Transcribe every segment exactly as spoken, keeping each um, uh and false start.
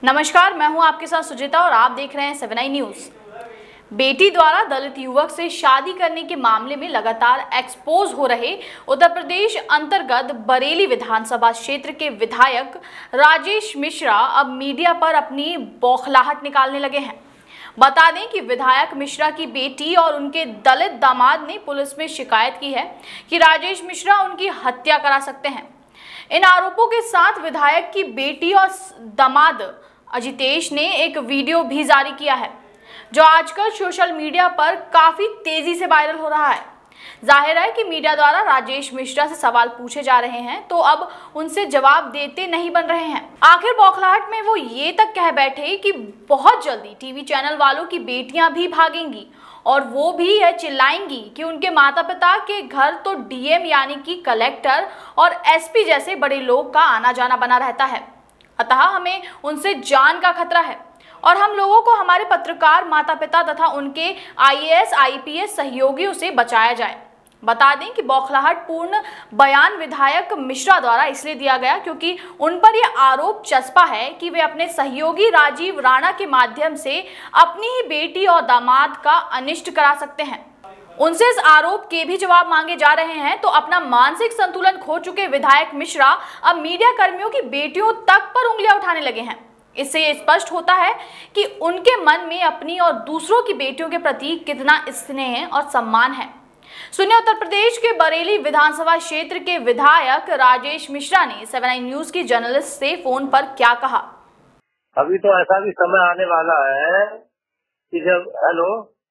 नमस्कार, मैं हूं आपके साथ सुजिता और आप देख रहे हैं सेवन आई न्यूज। बेटी द्वारा दलित युवक से शादी करने के मामले में लगातार एक्सपोज हो रहे उत्तर प्रदेश अंतर्गत बरेली विधानसभा क्षेत्र के विधायक राजेश मिश्रा अब मीडिया पर अपनी बौखलाहट निकालने लगे हैं। बता दें कि विधायक मिश्रा की बेटी और उनके दलित दामाद ने पुलिस में शिकायत की है कि राजेश मिश्रा उनकी हत्या करा सकते हैं। इन आरोपों के साथ विधायक की बेटी और दामाद अजितेश ने एक वीडियो भी जारी किया है, जो आजकल सोशल मीडिया पर काफी तेजी से वायरल हो रहा है। जाहिर है कि मीडिया द्वारा राजेश मिश्रा से सवाल पूछे जा रहे हैं, तो अब उनसे जवाब देते नहीं बन रहे हैं। आखिर बौखलाहट में वो ये तक कह बैठे कि बहुत जल्दी टीवी चैनल वालों की बेटियां भी भागेंगी और वो भी यह चिल्लाएंगी कि उनके माता पिता के घर तो डीएम यानी कि कलेक्टर और एसपी जैसे बड़े लोग का आना जाना बना रहता है, अतः हमें उनसे जान का खतरा है और हम लोगों को हमारे पत्रकार माता पिता तथा उनके आईएएस आईपीएस सहयोगियों से बचाया जाए। बता दें कि बौखलाहट पूर्ण बयान विधायक मिश्रा द्वारा इसलिए दिया गया क्योंकि उन पर यह आरोप चस्पा है कि वे अपने सहयोगी राजीव राणा के माध्यम से अपनी ही बेटी और दामाद का अनिष्ट करा सकते हैं। उनसे इस आरोप के भी जवाब मांगे जा रहे हैं, तो अपना मानसिक संतुलन खो चुके विधायक मिश्रा अब मीडिया कर्मियों की बेटियों तक पर उंगलियां उठाने लगे हैं। इससे ये स्पष्ट होता है कि उनके मन में अपनी और दूसरों की बेटियों के प्रति कितना स्नेह और सम्मान है। सुनिए उत्तर प्रदेश के बरेली विधानसभा क्षेत्र के विधायक राजेश मिश्रा ने सेवन आई न्यूज की जर्नलिस्ट से फोन पर क्या कहा। अभी तो ऐसा भी समय आने वाला है कि जब हेलो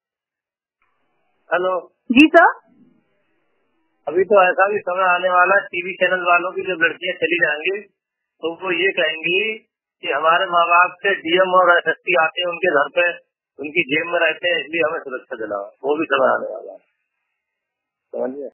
हेलो जी सर, अभी तो ऐसा भी समय आने वाला है टीवी चैनल वालों की जब लड़कियां चली जाएंगी तो वो ये कहेंगी कि हमारे माँ बाप से डीएम और एसएसपी आते हैं उनके घर पे, उनकी जेब में रहते हैं, इसलिए हमें सुरक्षा दिलाओ। वो भी समय आने वाला है, समझिए।